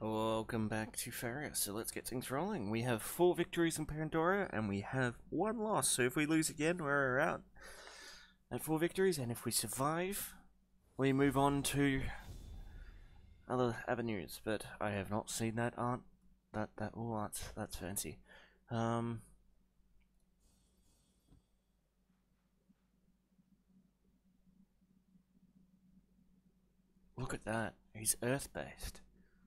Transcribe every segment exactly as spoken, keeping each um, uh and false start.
Welcome back to Faeria, so let's get things rolling. We have four victories in Pandora, and we have one loss, so if we lose again, we're out at four victories, and if we survive, we move on to other avenues, but I have not seen that art. That, that, oh, that's, that's fancy. Um... Look at that, he's Earth-based.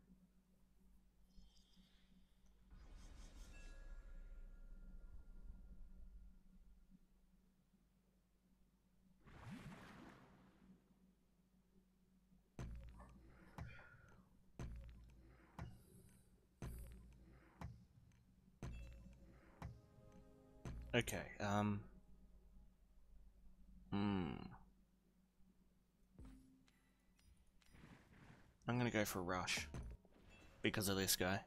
Okay, um... Hmm... I'm gonna go for Rush, because of this guy.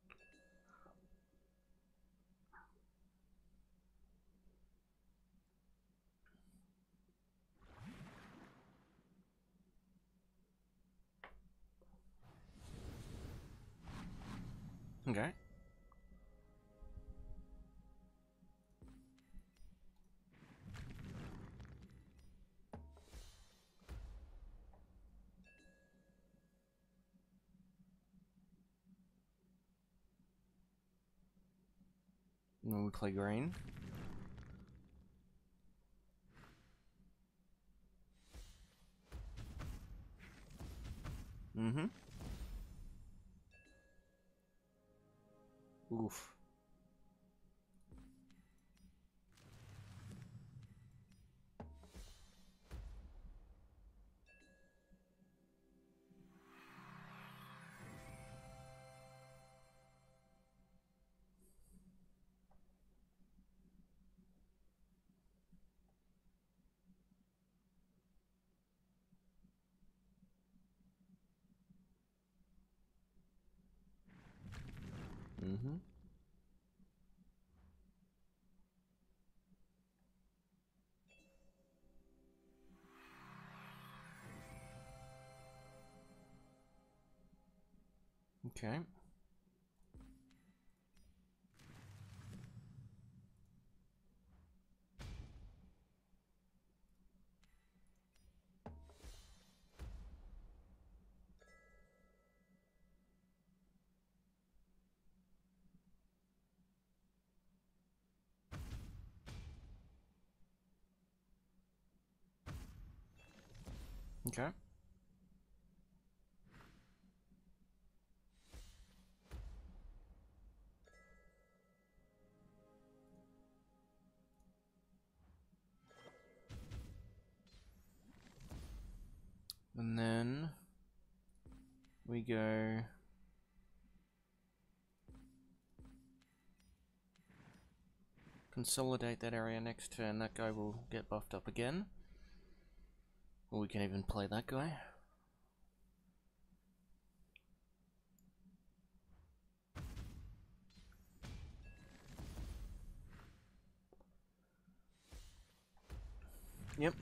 Okay. And we play green. Mm-hmm. Oof. Mm-hmm. Okay. Okay. And then we go consolidate that area next turn. That guy will get buffed up again. Or we can even play that guy. Yep.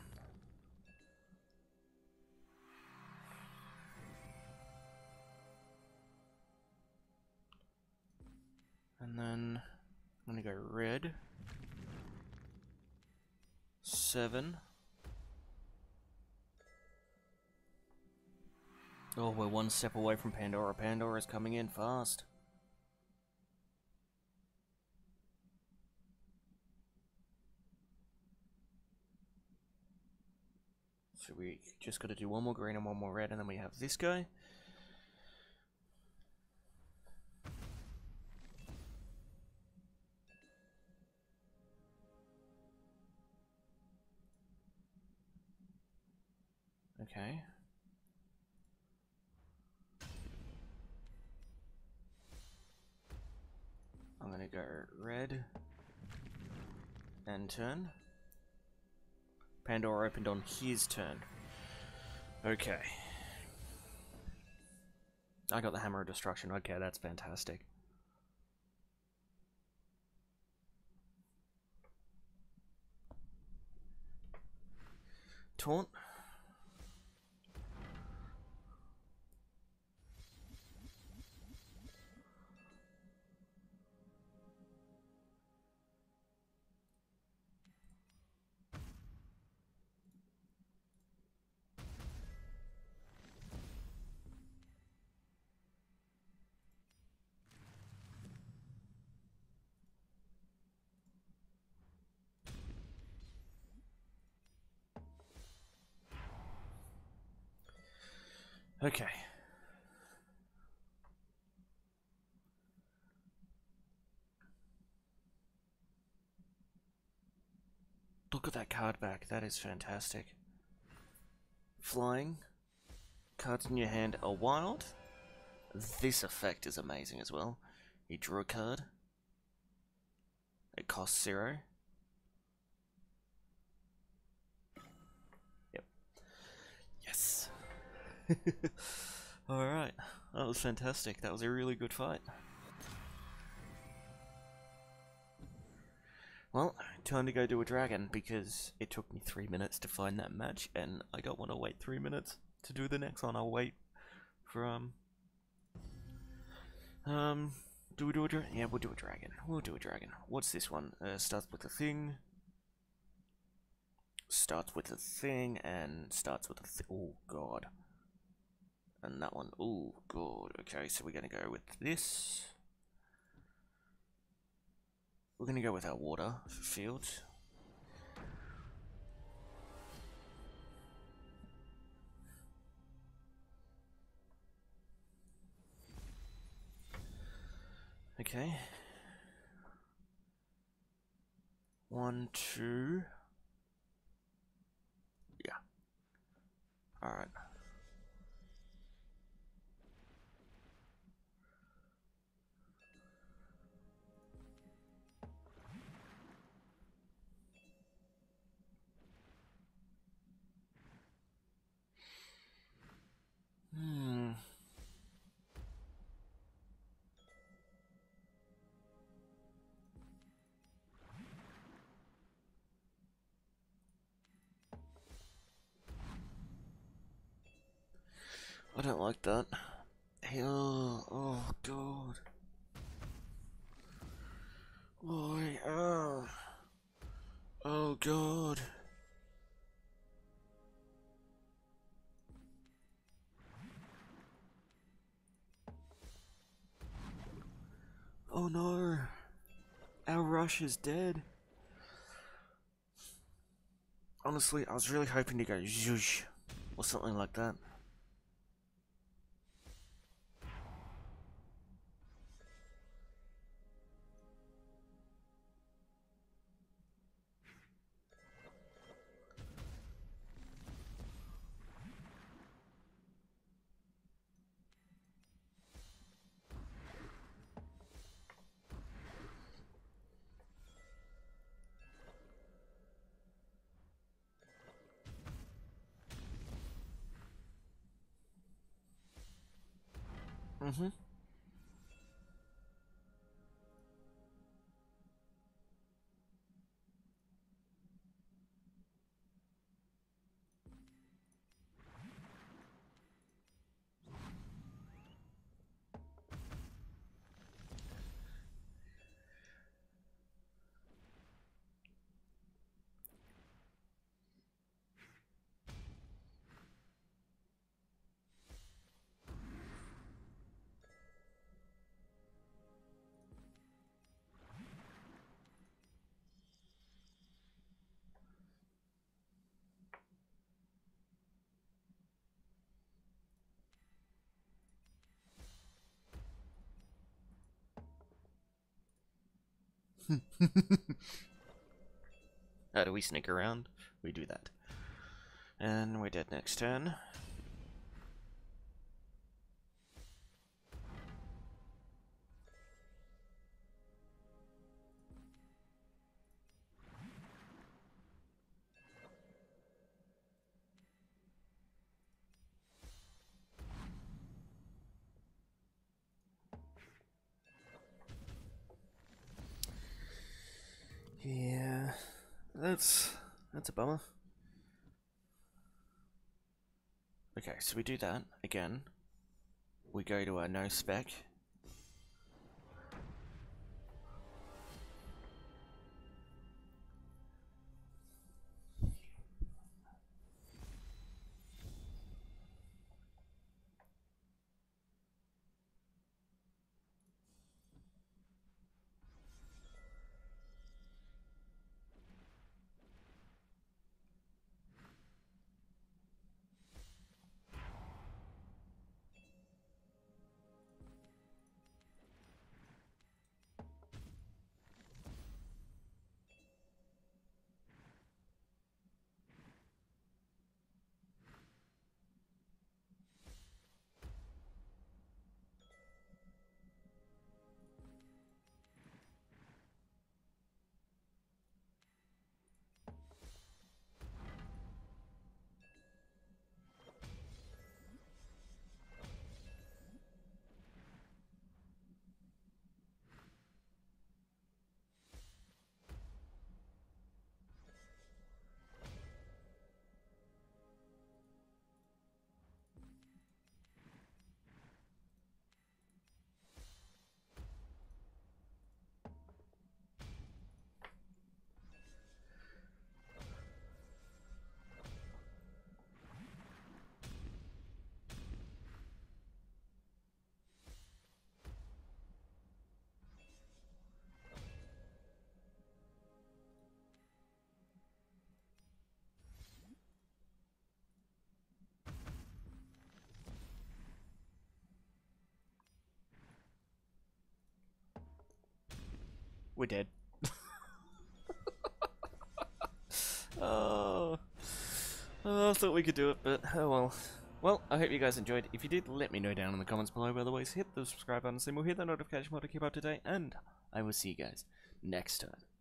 And then I'm gonna go red. Seven. Oh, we're one step away from Pandora. Pandora's coming in fast. So we just gotta do one more green and one more red, and then we have this guy. Okay. I'm gonna go red and turn. Pandora opened on his turn. Okay. I got the Hammer of Destruction. Okay, that's fantastic. Taunt. Okay. Look at that card back. That is fantastic. Flying. Cards in your hand are wild. This effect is amazing as well. You draw a card. It costs zero. Yep. Yes. Alright. That was fantastic. That was a really good fight. Well, time to go do a dragon, because it took me three minutes to find that match, and I don't want to wait three minutes to do the next one. I'll wait for, um... Um... Do we do a dragon? Yeah, we'll do a dragon. We'll do a dragon. What's this one? Uh, starts with a thing. Starts with a thing, and starts with a th- oh, God. And that one, oh, God. Okay, so we're gonna go with this. We're going to go with our water for fields. Okay. One, two. Yeah. Alright. Hmm. I don't like that. Oh, oh God. Why? Oh. Oh, God. Oh, no. Our rush is dead. Honestly, I was really hoping to go zhoosh or something like that. Mm-hmm. How do we sneak around? We do that. And we're dead next turn. Yeah, that's that's a bummer. Okay, so we do that again. We go to our no spec. we're dead. oh, oh, I thought we could do it, but oh well. Well, I hope you guys enjoyed. If you did, let me know down in the comments below. Otherwise, hit the subscribe button, and we'll hit the notification bell to keep up to date, and I will see you guys next time.